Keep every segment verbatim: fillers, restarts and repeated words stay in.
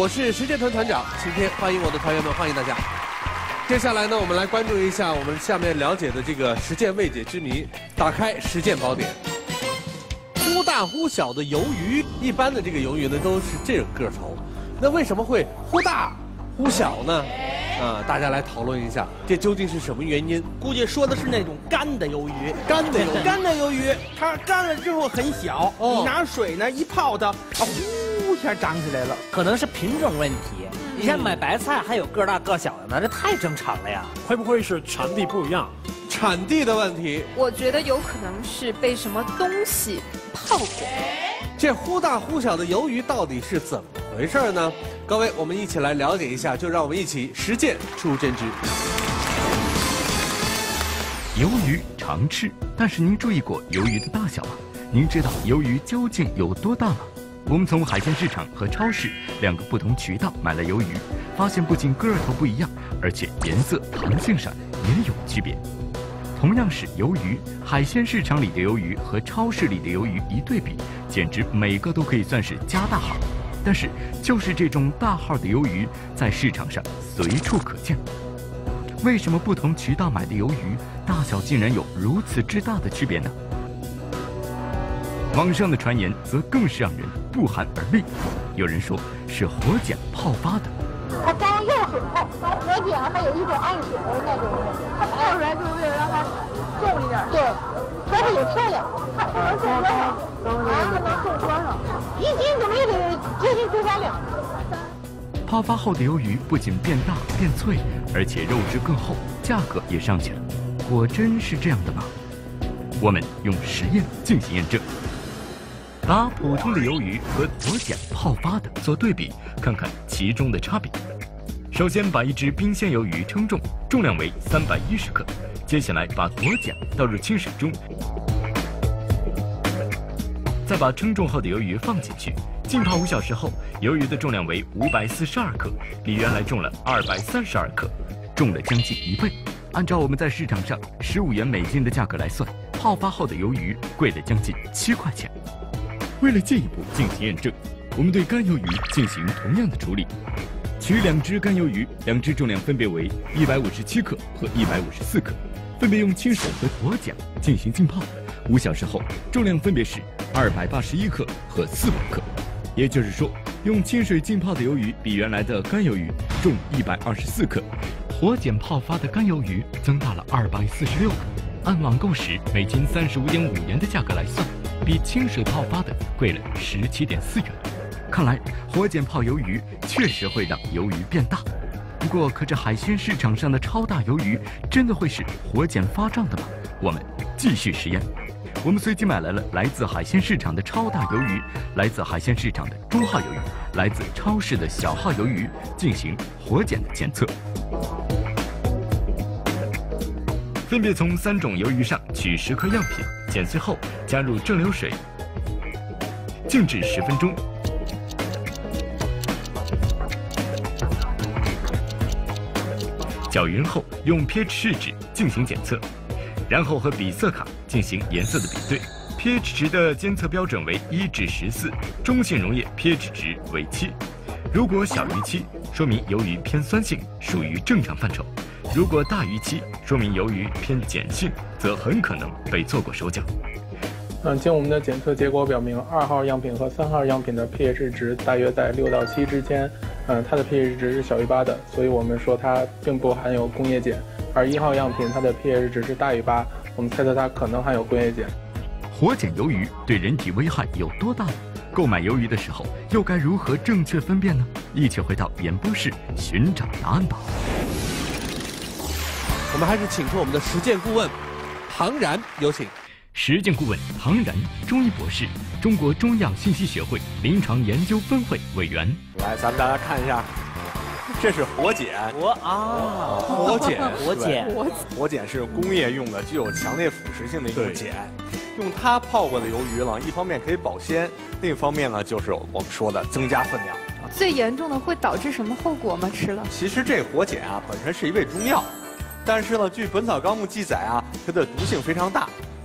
我是实践团团长晴天，欢迎我的团员们，欢迎大家。接下来呢，我们来关注一下我们下面了解的这个实践未解之谜。打开实践宝典，忽大忽小的鱿鱼，一般的这个鱿鱼呢都是这个个头，那为什么会忽大忽小呢？啊，大家来讨论一下，这究竟是什么原因？ 估计说的是那种干的鱿鱼， 干的鱿鱼， 干的鱿鱼，它干了之后很小，哦、你拿水呢一泡它，啊，呼一下长起来了。 可能是品种问题。你像买白菜，还有个大个小的呢，这太正常了呀。 会不会是产地不一样？ 产地的问题。 我觉得有可能是被什么东西泡过。 这忽大忽小的鱿鱼到底是怎么回事呢？各位，我们一起来了解一下，就让我们一起实践出真知。 鱿鱼常吃，但是您注意过鱿鱼的大小吗？您知道鱿鱼究竟有多大吗？我们从海鲜市场和超市两个不同渠道买了鱿鱼，发现不仅个头不一样，而且颜色、弹性上也有区别。同样是鱿鱼，海鲜市场里的鱿鱼和超市里的鱿鱼一对比，简直每个都可以算是加大号。但是，就是这种大号的鱿鱼，在市场上随处可见。为什么不同渠道买的鱿鱼大小竟然有如此之大的区别呢？网上的传言则更是让人不寒而栗。有人说是火碱泡发的。 它干又很厚，而且还有一种暗水的那种，它泡出来就是为了让它重一点。对，但是也漂亮，它它能重多少？啊，它能重多少？一斤怎么也得接近九百两。 泡发后的鱿鱼不仅变大变脆，而且肉质更厚，价格也上去了。果真是这样的吗？我们用实验进行验证。拿普通的鱿鱼和火碱泡发的做对比，看看其中的差别。首先把一只冰鲜鱿鱼称重，重量为三百一十克。接下来把火碱倒入清水中，再把称重后的鱿鱼放进去，浸泡五小时后，鱿鱼的重量为五百四十二克，比原来重了二百三十二克，重了将近一倍。按照我们在市场上十五元美金的价格来算，泡发后的鱿鱼贵了将近七块钱。为了进一步进行验证，我们对干鱿鱼进行同样的处理。取两只干鱿鱼，两只重量分别为一百五十七克和一百五十四克，分别用清水和火碱进行浸泡。五小时后，重量分别是二百八十一克和四百克。也就是说，用清水浸泡的鱿鱼比原来的干鱿鱼重一百二十四克，火碱泡发的干鱿鱼增大了二百四十六克。按网购时每斤三十五点五元的价格来算，比清水泡发的贵了十七点四元。看来火碱泡鱿鱼确实会让鱿鱼变大。不过，可这海鲜市场上的超大鱿鱼真的会是火碱发胀的吗？我们继续实验。我们随机买来了来自海鲜市场的超大鱿鱼，来自海鲜市场的中号鱿鱼，来自超市的小号鱿鱼，进行火碱的检测。分别从三种鱿鱼上取十颗样品，剪碎后加入蒸馏水，静置十分钟。搅匀后，用 pH 试纸进行检测，然后和比色卡进行颜色的比对。pH 值的监测标准为一至十四，中性溶液 pH 值为七。如果小于七，说明鱿鱼偏酸性，属于正常范畴。如果大于七，说明鱿鱼偏碱性，则很可能被做过手脚。 嗯，经我们的检测结果表明，二号样品和三号样品的 pH 值大约在六到七之间。嗯，它的 pH 值是小于八的，所以我们说它并不含有工业碱。而一号样品它的 pH 值是大于八，我们猜测它可能含有工业碱。 火碱鱿鱼对人体危害有多大呢？购买鱿鱼的时候又该如何正确分辨呢？一起回到演播室寻找答案吧。 我们还是请出我们的实践顾问唐然，有请。 实践顾问唐然，中医博士，中国中医药信息学会临床研究分会委员。 来，咱们大家看一下，这是火碱。 火啊， 火碱， 火碱， 火碱是工业用的，具有强烈腐蚀性的一种碱。用它泡过的鱿鱼呢，一方面可以保鲜，另一方面呢，就是我们说的增加分量。 最严重的会导致什么后果吗？吃了？ 其实这火碱啊，本身是一味中药。但是呢，据《本草纲目》记载啊，它的毒性非常大，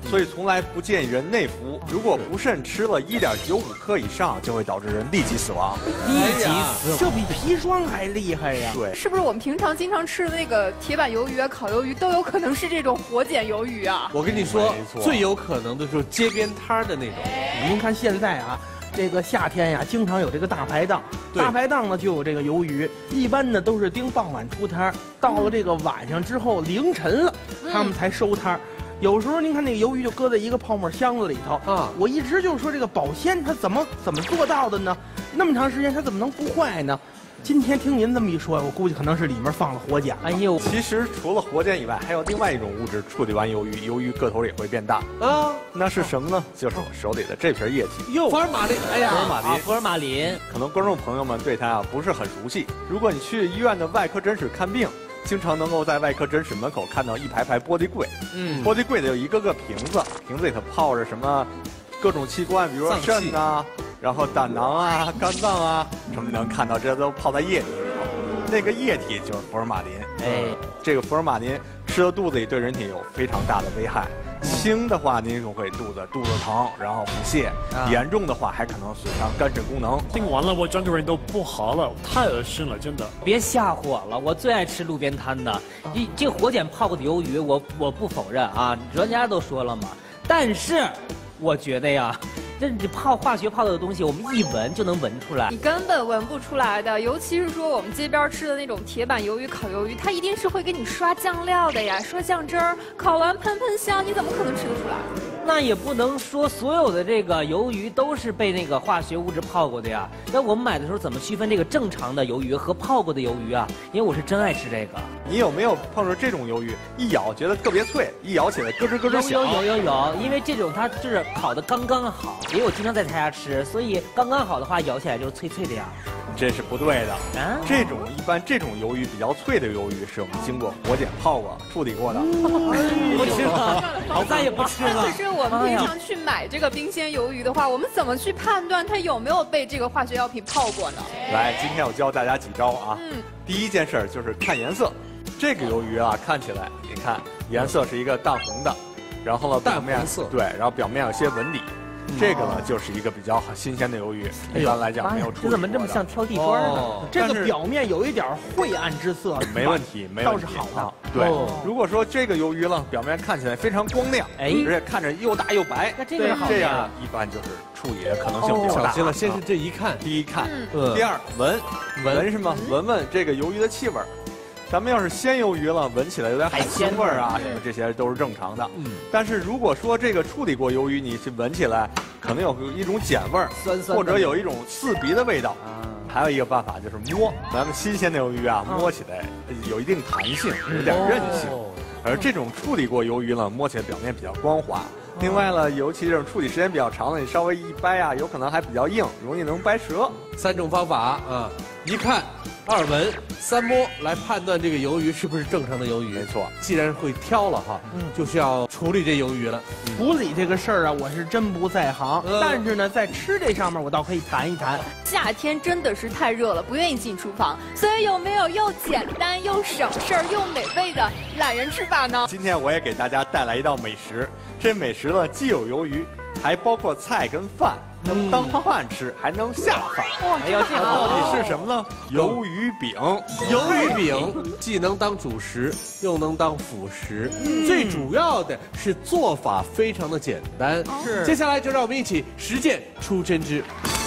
所以从来不建议人内服。如果不慎吃了一点九五克以上，就会导致人立即死亡。 立即死， 这比砒霜还厉害呀！ 对， 是不是我们平常经常吃的那个铁板鱿鱼啊、烤鱿鱼都有可能是这种活检鱿鱼啊？ 我跟你说，最有可能的就是街边摊儿的那种。 您看现在啊。这个夏天呀，经常有这个大排档，大排档呢就有这个鱿鱼，一般呢都是盯傍晚出摊儿，到了这个晚上之后凌晨了，他们才收摊儿。有时候您看那个鱿鱼就搁在一个泡沫箱子里头啊，我一直就说这个保鲜它怎么怎么做到的呢？那么长时间它怎么能不坏呢？今天听您这么一说，我估计可能是里面放了活检。 哎呦， 其实除了活检以外，还有另外一种物质处理完鱿鱼，鱿鱼个头也会变大啊。那是什么呢？就是我手里的这瓶液体。 哟，福尔马林。哎呀， 福尔马林， 福尔马林。 可能观众朋友们对它啊不是很熟悉。如果你去医院的外科诊室看病，经常能够在外科诊室门口看到一排排玻璃柜。嗯，玻璃柜里有一个个瓶子，瓶子里头泡着什么各种器官，比如说肾啊。然后胆囊啊、肝脏啊，什么能看到，这都泡在液体里头。那个液体就是福尔马林。哎，这个福尔马林吃到肚子里对人体有非常大的危害。轻的话，您就会肚子肚子疼，然后腹泻；啊、严重的话，还可能损伤肝肾功能。 听完了，我整个人都不好了，太恶心了，真的。 别吓唬我了，我最爱吃路边摊的。一、啊、这活检泡过的鱿鱼，我我不否认啊，专家都说了嘛。但是，我觉得呀。这你泡化学泡的东西，我们一闻就能闻出来。 你根本闻不出来的，尤其是说我们街边吃的那种铁板鱿鱼、烤鱿鱼，它一定是会给你刷酱料的呀，刷酱汁儿，烤完喷喷香，你怎么可能吃得出来？ 那也不能说所有的这个鱿鱼都是被那个化学物质泡过的呀。那我们买的时候怎么区分这个正常的鱿鱼和泡过的鱿鱼啊？因为我是真爱吃这个。 你有没有碰着这种鱿鱼，一咬觉得特别脆，一咬起来咯吱咯吱响？ 有有有有有，因为这种它是烤的刚刚好，因为我经常在他家吃，所以刚刚好的话咬起来就是脆脆的呀。 这是不对的，啊、这种一般这种鱿鱼比较脆的鱿鱼是我们经过活检泡过、处理过的。 不吃了，我再也不吃了。 可是我们平常去买这个冰鲜鱿鱼的话，我们怎么去判断它有没有被这个化学药品泡过呢？ 来，今天我教大家几招啊。嗯。第一件事就是看颜色，这个鱿鱼啊，看起来你看颜色是一个淡红的，然后呢表面对，然后表面有些纹理。这个呢，就是一个比较新鲜的鱿鱼，一般来讲没有处理过的。 这怎么这么像挑地砖呢？ 这个表面有一点晦暗之色， 没问题，没问题， 倒是好的。 对，如果说这个鱿鱼呢，表面看起来非常光亮，哎，而且看着又大又白， 那这个好， 这样一般就是处理的可能性比较大。 小心了，先是这一看， 第一看，第二闻，闻什么？闻闻这个鱿鱼的气味。咱们要是鲜鱿鱼了，闻起来有点海鲜味儿啊，什么这些都是正常的。嗯，但是如果说这个处理过鱿鱼，你去闻起来可能有一种碱味儿， 酸酸， 或者有一种刺鼻的味道。啊，还有一个办法就是摸，咱们新鲜的鱿鱼啊，摸起来有一定弹性，有点韧性。而这种处理过鱿鱼呢，摸起来表面比较光滑。另外呢，尤其这种处理时间比较长的，你稍微一掰啊，有可能还比较硬，容易能掰折。 三种方法啊，一看、二闻、三摸来判断这个鱿鱼是不是正常的鱿鱼。 没错， 既然会挑了哈，嗯，就是要处理这鱿鱼了。 嗯、处理这个事儿啊，我是真不在行，嗯、但是呢，在吃这上面我倒可以谈一谈。 夏天真的是太热了，不愿意进厨房，所以有没有又简单又省事儿又美味的懒人吃法呢？ 今天我也给大家带来一道美食，这美食呢既有鱿鱼，还包括菜跟饭。能当饭吃，还能下饭。 哎呀，这到底是什么呢？鱿鱼饼。 鱿鱼饼既能当主食，又能当辅食。嗯、最主要的是做法非常的简单。是。接下来就让我们一起实践出真知。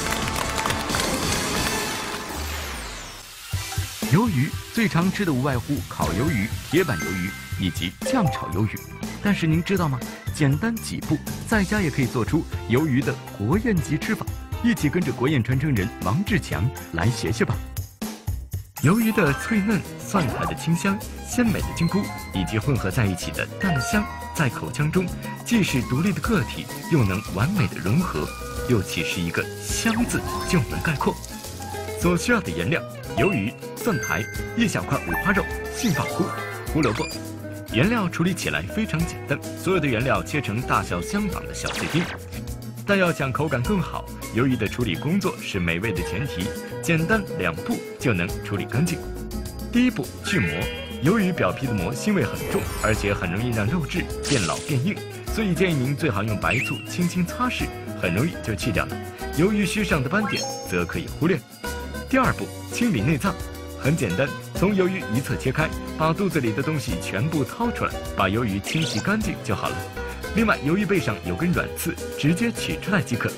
鱿鱼最常吃的无外乎烤鱿鱼、铁板鱿鱼以及酱炒鱿鱼。但是您知道吗？简单几步，在家也可以做出鱿鱼的国宴级吃法。一起跟着国宴传承人王志强来学学吧。鱿鱼的脆嫩、蒜苔的清香、鲜美的菌菇，以及混合在一起的淡香，在口腔中既是独立的个体，又能完美的融合，又岂是一个香字就能概括？所需要的原料：鱿鱼、蒜苔、一小块五花肉、杏鲍菇、胡萝卜。原料处理起来非常简单，所有的原料切成大小相仿的小碎丁。但要想口感更好，鱿鱼的处理工作是美味的前提，简单两步就能处理干净。第一步，去膜。鱿鱼表皮的膜腥味很重，而且很容易让肉质变老变硬， 所以建议您最好用白醋轻轻擦拭，很容易就去掉了。鱿鱼须上的斑点则可以忽略。第二步，清理内脏，很简单，从鱿鱼一侧切开，把肚子里的东西全部掏出来，把鱿鱼清洗干净就好了。另外，鱿鱼背上有根软刺，直接取出来即可。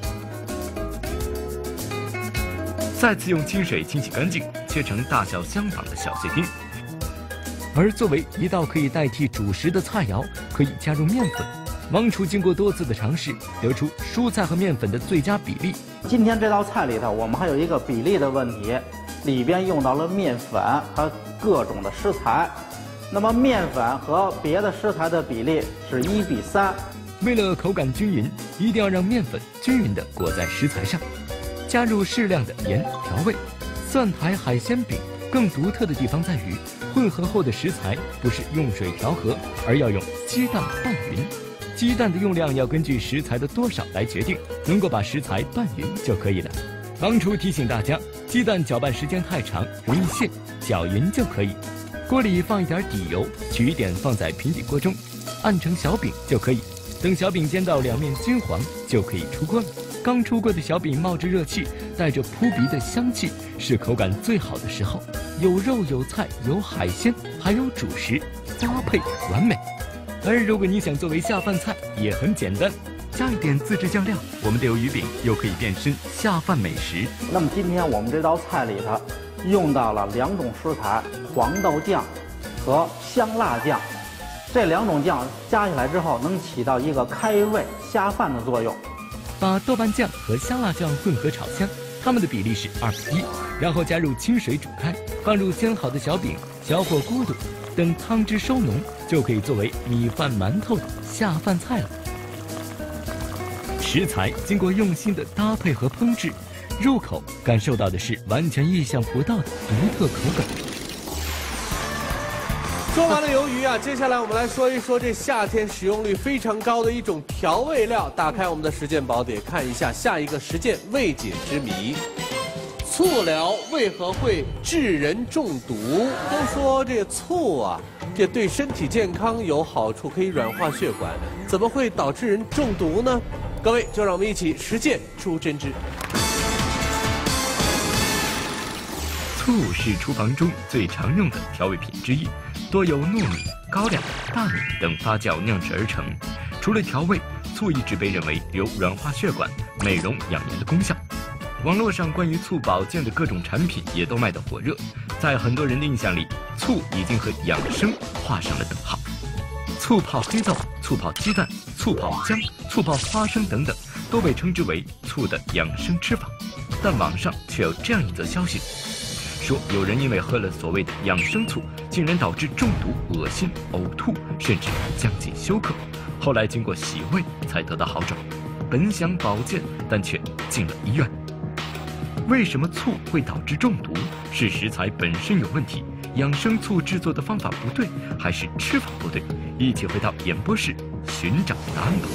再次用清水清洗干净，切成大小相仿的小碎丁。而作为一道可以代替主食的菜肴，可以加入面粉。王厨经过多次的尝试，得出蔬菜和面粉的最佳比例。 今天这道菜里头，我们还有一个比例的问题，里边用到了面粉和各种的食材。那么面粉和别的食材的比例是一比三。 为了口感均匀，一定要让面粉均匀地裹在食材上。加入适量的盐调味。蒜苔海鲜饼更独特的地方在于，混合后的食材不是用水调和，而要用鸡蛋拌匀。鸡蛋的用量要根据食材的多少来决定，能够把食材拌匀就可以了。王厨提醒大家，鸡蛋搅拌时间太长容易泄，搅匀就可以。锅里放一点底油，取一点放在平底锅中，按成小饼就可以。等小饼煎到两面金黄，就可以出锅了。刚出锅的小饼冒着热气，带着扑鼻的香气，是口感最好的时候。有肉有菜有海鲜，还有主食，搭配完美。而如果你想作为下饭菜，也很简单，加一点自制酱料，我们的鱿鱼饼又可以变身下饭美食。 那么今天我们这道菜里头用到了两种食材，黄豆酱和香辣酱。这两种酱加起来之后，能起到一个开胃下饭的作用。 把豆瓣酱和香辣酱混合炒香，它们的比例是二比一，然后加入清水煮开，放入煎好的小饼，小火咕嘟，等汤汁收浓，就可以作为米饭馒头的下饭菜了。食材经过用心的搭配和烹制，入口感受到的是完全意想不到的独特口感。 说完了鱿鱼啊，接下来我们来说一说这夏天使用率非常高的一种调味料。打开我们的实践宝典，看一下下一个实践未解之谜：醋疗为何会致人中毒？都说这醋啊，这对身体健康有好处，可以软化血管，怎么会导致人中毒呢？各位，就让我们一起实践出真知。 醋是厨房中最常用的调味品之一，多由糯米、高粱、大米等发酵酿制而成。除了调味，醋一直被认为有软化血管、美容养颜的功效。网络上关于醋保健的各种产品也都卖得火热，在很多人的印象里，醋已经和养生画上了等号。醋泡黑豆、醋泡鸡蛋、醋泡姜、醋泡花生等等，都被称之为醋的养生吃法。但网上却有这样一则消息，说有人因为喝了所谓的养生醋，竟然导致中毒、恶心、呕吐，甚至将近休克。后来经过洗胃才得到好转，本想保健，但却进了医院。为什么醋会导致中毒？是食材本身有问题，养生醋制作的方法不对，还是吃法不对？一起回到演播室寻找答案吧。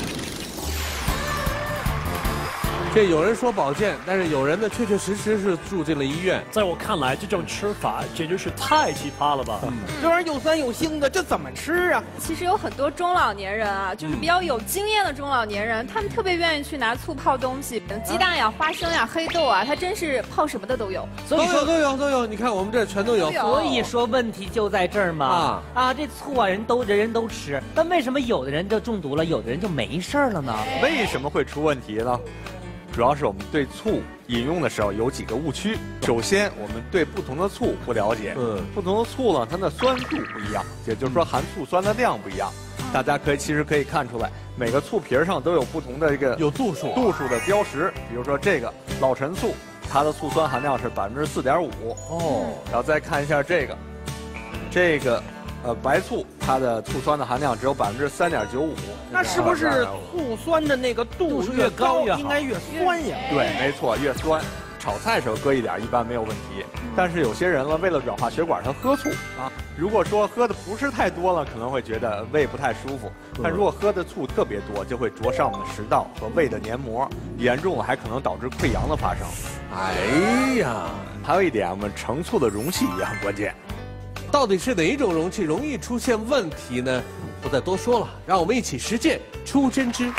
这有人说保健，但是有人呢确确实实是住进了医院。 在我看来，这种吃法简直是太奇葩了吧！ 嗯、这玩意儿又酸又腥的，这怎么吃啊？ 其实有很多中老年人啊，就是比较有经验的中老年人，他们特别愿意去拿醋泡东西，鸡蛋呀、花生呀、黑豆啊，它真是泡什么的都有。 所以说都有都有，你看我们这全都有。 所以说问题就在这儿嘛。啊啊，这醋啊，人都人人都吃，但为什么有的人就中毒了，有的人就没事了呢？ 为什么会出问题呢？主要是我们对醋饮用的时候有几个误区。首先，我们对不同的醋不了解，嗯，不同的醋呢，它的酸度不一样，也就是说含醋酸的量不一样。大家可以其实可以看出来，每个醋皮上都有不同的一个有度数度数的标识。比如说这个老陈醋，它的醋酸含量是百分之四点五哦。然后再看一下这个，这个呃白醋，它的醋酸的含量只有百分之三点九五。 那是不是醋酸的那个度数越高，应该越酸呀？ 对，没错，越酸。炒菜时候搁一点一般没有问题，但是有些人呢，为了软化血管，他喝醋啊。如果说喝的不是太多了，可能会觉得胃不太舒服；但如果喝的醋特别多，就会灼伤我们的食道和胃的黏膜，严重了还可能导致溃疡的发生。 哎呀， 还有一点，我们盛醋的容器也很关键。 到底是哪一种容器容易出现问题呢？不再多说了，让我们一起实践出真知。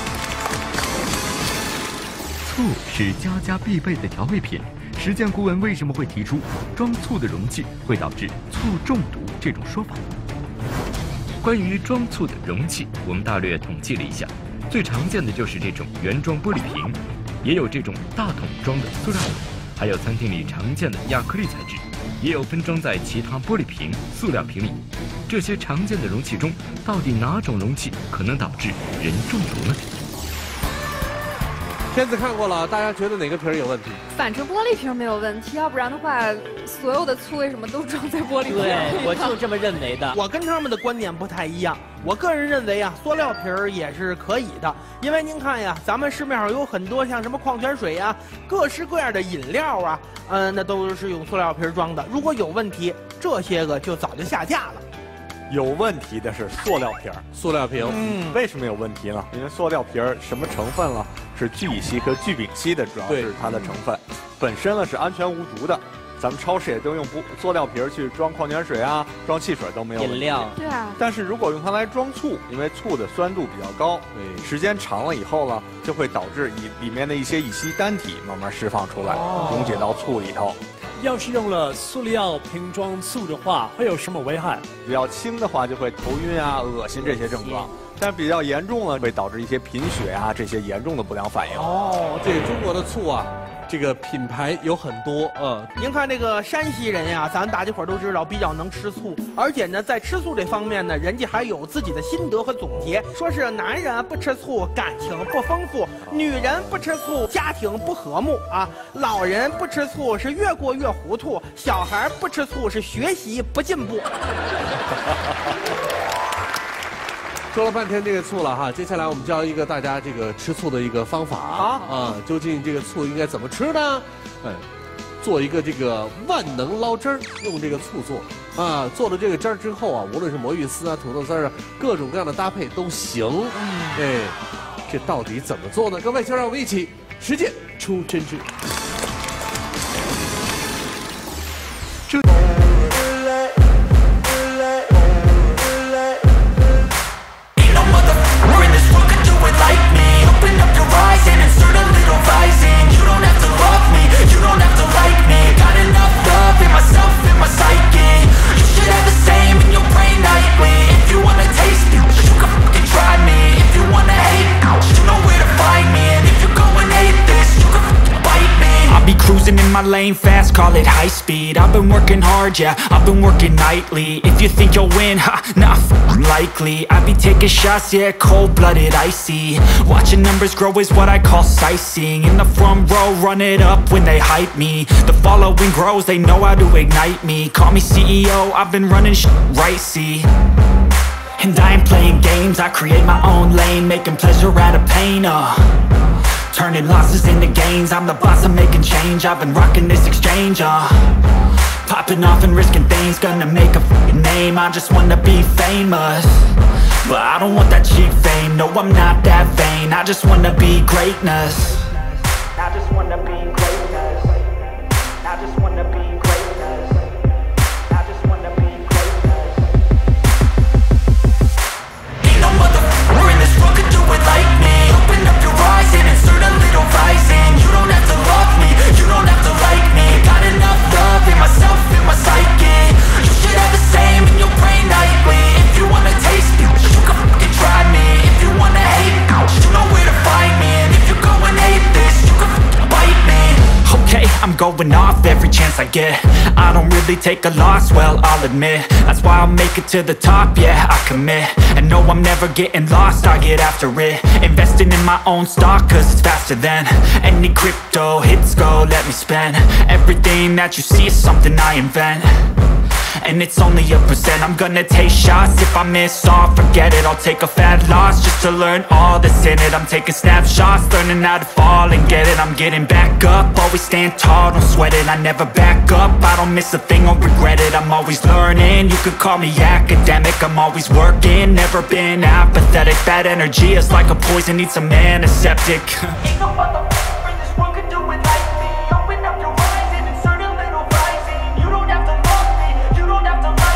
醋是家家必备的调味品，实践顾问为什么会提出装醋的容器会导致醋中毒这种说法？关于装醋的容器，我们大略统计了一下，最常见的就是这种原装玻璃瓶，也有这种大桶装的塑料桶，还有餐厅里常见的亚克力材质，也有分装在其他玻璃瓶、塑料瓶里。这些常见的容器中，到底哪种容器可能导致人中毒呢？ 片子看过了，大家觉得哪个瓶有问题？ 反正玻璃瓶没有问题，要不然的话，所有的醋为什么都装在玻璃瓶里？ 对，我就这么认为的。 我跟他们的观点不太一样，我个人认为啊，塑料瓶儿也是可以的，因为您看呀，咱们市面上有很多像什么矿泉水呀、各式各样的饮料啊，嗯，那都是用塑料瓶装的。如果有问题，这些个就早就下架了。 有问题的是塑料瓶儿， 塑料瓶， 嗯， 为什么有问题呢？因为塑料瓶儿什么成分了？是聚乙烯和聚丙烯的，主要是它的成分，本身呢是安全无毒的。咱们超市也都用不塑料瓶儿去装矿泉水啊，装汽水都没有问题。 饮料， 对啊。 但是如果用它来装醋，因为醋的酸度比较高，对，时间长了以后呢，就会导致里里面的一些乙烯单体慢慢释放出来， 哦、 溶解到醋里头。 要是用了塑料瓶装醋的话，会有什么危害？ 比较轻的话就会头晕啊、恶心这些症状，但比较严重呢，会导致一些贫血啊这些严重的不良反应。 哦，这中国的醋啊，这个品牌有很多，嗯， 您看这个山西人呀，咱大家伙都知道比较能吃醋，而且呢，在吃醋这方面呢，人家还有自己的心得和总结，说是男人不吃醋感情不丰富，女人不吃醋家庭不和睦啊，老人不吃醋是越过越糊涂，小孩不吃醋是学习不进步。 说了半天这个醋了哈，接下来我们教一个大家这个吃醋的一个方法啊，啊，究竟这个醋应该怎么吃呢？哎，做一个这个万能捞汁儿，用这个醋做啊，做了这个汁儿之后啊，无论是魔芋丝啊、土豆丝儿啊，各种各样的搭配都行。哎，这到底怎么做呢？各位，就让我们一起实践出真知。这。 Cruising in my lane fast, call it high speed. I've been working hard, yeah, I've been working nightly. If you think you'll win, ha, not likely. I be taking shots, yeah, cold-blooded, icy. Watching numbers grow is what I call sightseeing. In the front row, run it up when they hype me. The following grows, they know how to ignite me. Call me C E O, I've been running shit right, see. And I ain't playing games, I create my own lane, making pleasure out of pain, uh turning losses into gains, I'm the boss, I'm making change. I've been rocking this exchange, uh popping off and risking things, gonna make a f***ing name. I just wanna be famous, but I don't want that cheap fame. No, I'm not that vain, I just wanna be greatness. I just wanna be greatness. I just wanna be greatness. I just wanna be greatness. Ain't no motherfucker in this world could do it like me. Open up your eyes and insert a little rising. You don't have to love me, you don't have to like me. Got enough love in myself, in my psyche. You should have the same in your brain nightly. If you wanna taste me, you can fucking try me. If you wanna hate me, you know where to find me. And if you go and hate this, you can fucking bite me. Okay, I'm going off every chance I get. I don't really take a loss, well, I'll admit. That's why I'll make it to the top, yeah, I commit. And no, I'm never getting lost, I get after it. Investing in my own stock, cause it's faster than any crypto hits go, let me spend. Everything that you see is something I invent. And it's only a percent. I'm gonna take shots. If I miss all, forget it. I'll take a fat loss just to learn all that's in it. I'm taking snapshots, learning how to fall and get it. I'm getting back up, always stand tall, don't sweat it. I never back up, I don't miss a thing or regret it. I'm always learning, you could call me academic. I'm always working, never been apathetic. Bad energy is like a poison, need some antiseptic. Ain't no motherfucker in this world could do it like me. Open up your eyes and insert a little rising. You don't have to love me, you don't have to love me.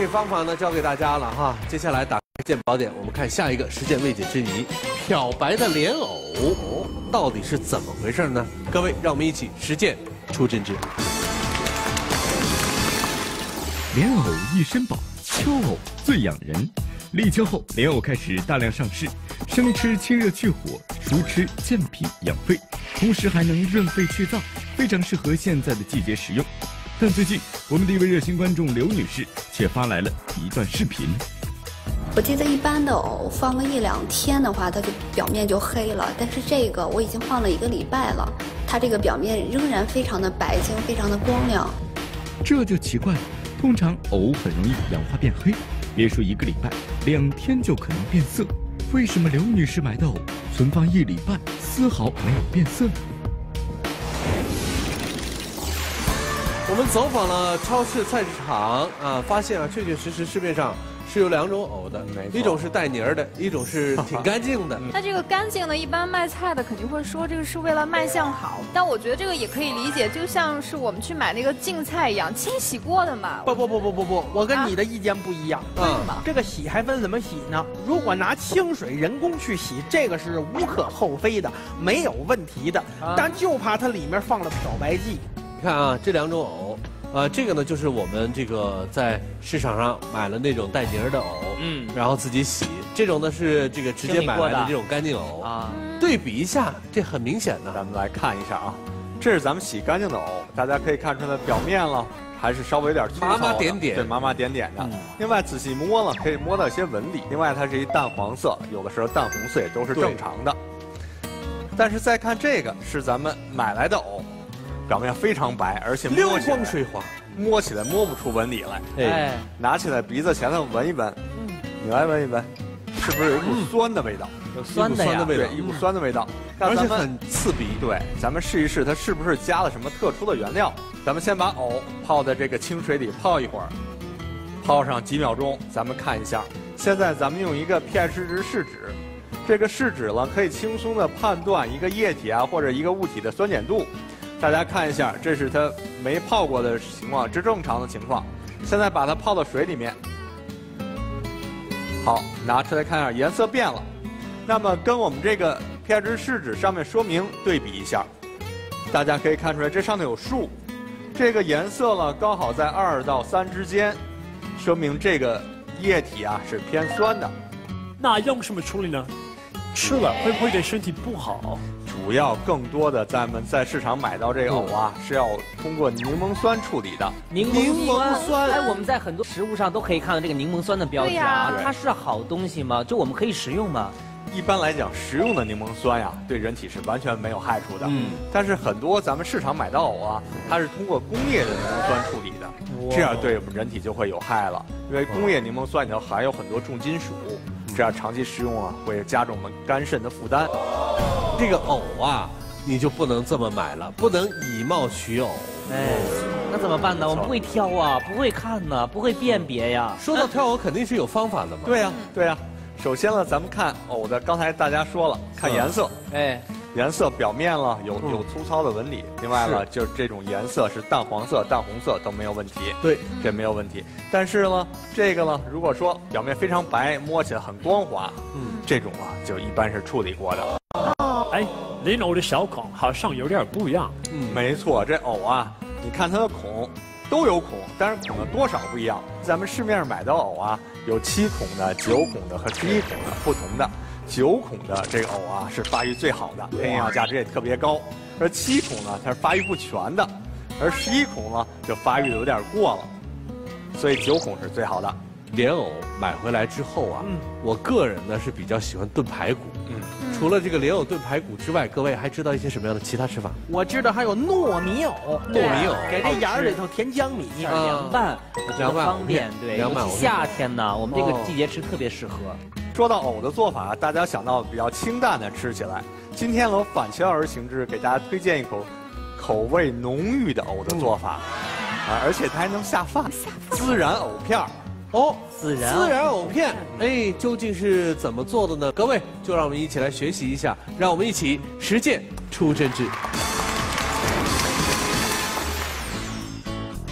这方法呢，教给大家了哈。接下来打开实践宝典，我们看下一个实践未解之谜：漂白的莲藕到底是怎么回事呢？各位，让我们一起实践出真知。 莲藕一身宝，秋藕最养人。立秋后，莲藕开始大量上市，生吃清热去火，熟吃健脾养肺，同时还能润肺去燥，非常适合现在的季节食用。但最近，我们的一位热心观众刘女士却发来了一段视频。 我记得一般的藕放个一两天的话，它就表面就黑了，但是这个我已经放了一个礼拜了，它这个表面仍然非常的白净，非常的光亮。 这就奇怪了，通常藕很容易氧化变黑，别说一个礼拜，两天就可能变色。为什么刘女士买的藕存放一礼拜丝毫没有变色呢？ 我们走访了超市、菜市场啊，发现啊，确确实实市面上是有两种藕的，一种是带泥儿的，一种是挺干净的。 那这个干净的，一般卖菜的肯定会说这个是为了卖相好，但我觉得这个也可以理解，就像是我们去买那个净菜一样，清洗过的嘛。 不不不不不不，我跟你的意见不一样。 为什么？ 这个洗还分怎么洗呢？如果拿清水人工去洗，这个是无可厚非的，没有问题的。但就怕它里面放了漂白剂。 你看啊，这两种藕。呃，这个呢，就是我们这个在市场上买了那种带泥儿的藕，嗯，然后自己洗。这种呢是这个直接买来的这种干净藕啊。对比一下，这很明显的。 咱们来看一下啊，这是咱们洗干净的藕，大家可以看出它表面了，还是稍微有点粗糙的， 麻麻点点， 对，麻麻点点的。嗯、另外仔细摸了，可以摸到一些纹理。另外它是一淡黄色，有的时候淡红色也都是正常的。但是再看这个，是咱们买来的藕。表面非常白，而且溜光水滑， 摸起来摸不出纹理来。哎，拿起来鼻子前头闻一闻，嗯，你来闻一闻，是不是有一股酸的味道？ 有酸的呀， 对，一股酸的味道， 而且很刺鼻。 对，咱们试一试，它是不是加了什么特殊的原料？咱们先把藕泡在这个清水里泡一会儿，泡上几秒钟，咱们看一下。现在咱们用一个 pH 值试纸，这个试纸呢可以轻松的判断一个液体啊或者一个物体的酸碱度。大家看一下，这是它没泡过的情况，这正常的情况。现在把它泡到水里面，好，拿出来看一下，颜色变了。那么跟我们这个 pH 试纸上面说明对比一下，大家可以看出来，这上头有数，这个颜色呢刚好在二到三之间，说明这个液体啊是偏酸的。 那用什么处理呢？吃了会不会对身体不好？ 主要更多的咱们在市场买到这个藕啊，是要通过柠檬酸处理的。 柠檬酸，哎，我们在很多食物上都可以看到这个柠檬酸的标志啊，它是好东西吗？就我们可以食用吗？ 一般来讲，食用的柠檬酸呀，对人体是完全没有害处的。嗯。但是很多咱们市场买到藕啊，它是通过工业的柠檬酸处理的，这样对我们人体就会有害了。因为工业柠檬酸里头含有很多重金属，这样长期食用啊，会加重我们肝肾的负担。 这个藕啊，你就不能这么买了，不能以貌取藕。 哎，那怎么办呢？我们不会挑啊，不会看呢，不会辨别呀。 说到挑藕，肯定是有方法的嘛。 对呀，对呀。首先呢，咱们看藕的，刚才大家说了，看颜色。哎，颜色表面了有有粗糙的纹理。另外呢，就是这种颜色是淡黄色、淡红色都没有问题。 对， 这没有问题。但是呢，这个呢，如果说表面非常白，摸起来很光滑，嗯，这种啊就一般是处理过的。 哎，莲藕的小孔好像有点不一样。 嗯，没错，这藕啊，你看它的孔都有孔，但是孔的多少不一样。咱们市面上买的藕啊，有七孔的、九孔的和十一孔的不同的。九孔的这个藕啊是发育最好的，营养价值也特别高。而七孔呢，它是发育不全的，而十一孔呢就发育的有点过了，所以九孔是最好的。 莲藕买回来之后啊，嗯、我个人呢是比较喜欢炖排骨。嗯，除了这个莲藕炖排骨之外，各位还知道一些什么样的其他吃法？ 我知道还有糯米藕， 糯米藕给这眼儿里头填江米， 凉拌，我觉得方便。对，尤其夏天呢，我们这个季节吃特别适合。 说到藕的做法，大家想到比较清淡的吃起来。今天我反其道而行之，给大家推荐一口口味浓郁的藕的做法，啊，而且它还能下饭，孜然藕片儿。 哦，孜然孜然藕片，哎，究竟是怎么做的呢？各位，就让我们一起来学习一下，让我们一起实践出真知。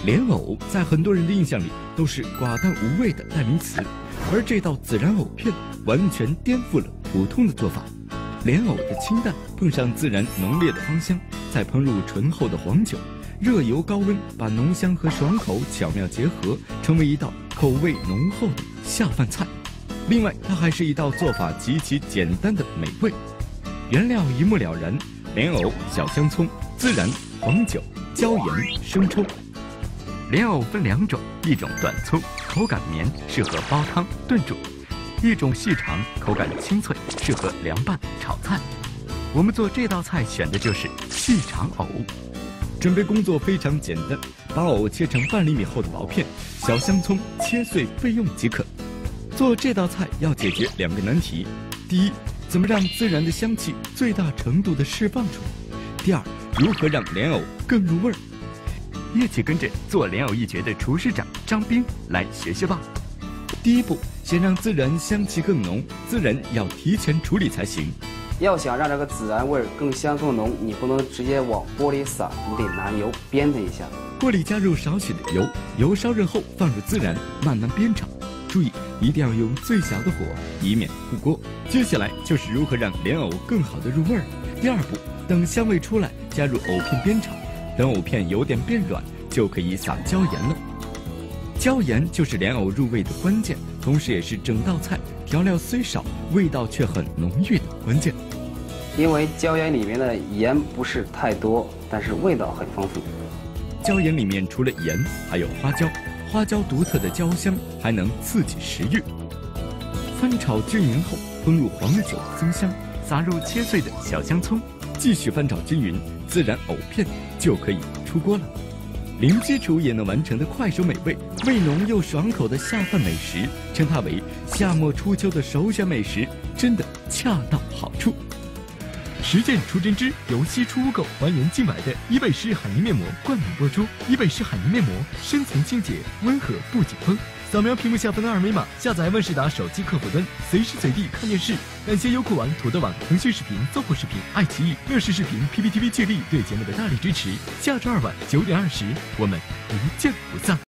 莲藕在很多人的印象里都是寡淡无味的代名词，而这道孜然藕片完全颠覆了普通的做法。莲藕的清淡碰上孜然浓烈的芳香，再烹入醇厚的黄酒，热油高温把浓香和爽口巧妙结合，成为一道口味浓厚的下饭菜。另外，它还是一道做法极其简单的美味。原料一目了然：莲藕、小香葱、孜然、黄酒、椒盐、生抽。莲藕分两种，一种短粗，口感绵，适合煲汤炖煮；一种细长，口感清脆，适合凉拌炒菜。我们做这道菜选的就是细长藕。准备工作非常简单，把藕切成半厘米厚的薄片，小香葱切碎备用即可。做这道菜要解决两个难题：第一，怎么让孜然的香气最大程度的释放出来；第二，如何让莲藕更入味儿。一起跟着做莲藕一绝的厨师长张斌来学学吧。第一步，先让孜然香气更浓，孜然要提前处理才行。 要想让这个孜然味儿更香更浓，你不能直接往锅里撒，你得拿油煸它一下。 锅里加入少许的油，油烧热后放入孜然，慢慢煸炒。注意一定要用最小的火，以免糊锅。接下来就是如何让莲藕更好的入味儿。第二步，等香味出来，加入藕片煸炒。等藕片有点变软，就可以撒椒盐了。椒盐就是莲藕入味的关键，同时也是整道菜调料虽少，味道却很浓郁的关键。 因为椒盐里面的盐不是太多，但是味道很丰富。 椒盐里面除了盐，还有花椒，花椒独特的椒香还能刺激食欲。翻炒均匀后，烹入黄酒增香，撒入切碎的小香葱，继续翻炒均匀，孜然藕片就可以出锅了。零基础也能完成的快手美味，味浓又爽口的下饭美食，称它为夏末初秋的首选美食，真的恰到好处。实践出真知由西出污垢还原净白的伊贝诗海泥面膜冠名播出。伊贝诗海泥面膜深层清洁，温和不紧绷。扫描屏幕下方的二维码，下载万事达手机客户端，随时随地看电视。感谢优酷网、土豆网、腾讯视频、搜狐视频、爱奇艺、乐视视频、P P T V 聚力对节目的大力支持。下周二晚九点二十，我们不见不散。